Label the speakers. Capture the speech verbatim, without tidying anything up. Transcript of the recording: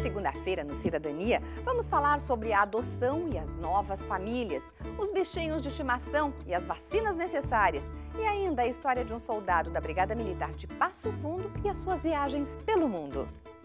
Speaker 1: segunda-feira, no Cidadania, vamos falar sobre a adoção e as novas famílias, os bichinhos de estimação e as vacinas necessárias, e ainda a história de um soldado da Brigada Militar de Passo Fundo e as suas viagens pelo mundo.